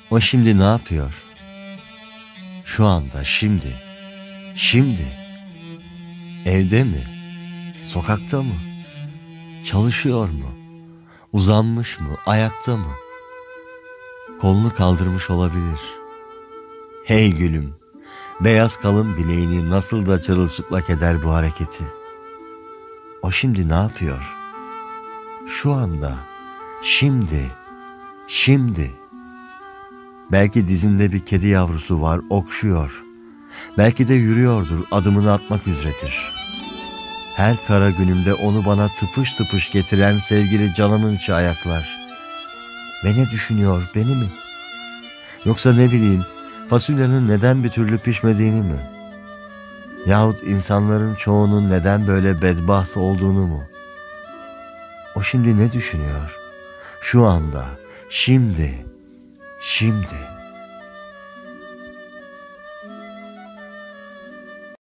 O şimdi ne yapıyor? Şu anda, şimdi. Şimdi. Evde mi? Sokakta mı? Çalışıyor mu? Uzanmış mı? Ayakta mı? Kolunu kaldırmış olabilir. Hey gülüm, beyaz kalın bileğini nasıl da çırılçıplak eder bu hareketi. O şimdi ne yapıyor? Şu anda, şimdi, şimdi. Belki dizinde bir kedi yavrusu var, okşuyor. Belki de yürüyordur, adımını atmak üzeredir. Her kara günümde onu bana tıpış tıpış getiren sevgili canımın içi ayaklar. Ve ne düşünüyor, beni mi? Yoksa ne bileyim, fasulyenin neden bir türlü pişmediğini mi? Yahut insanların çoğunun neden böyle bedbaht olduğunu mu? O şimdi ne düşünüyor? Şu anda, şimdi, şimdi.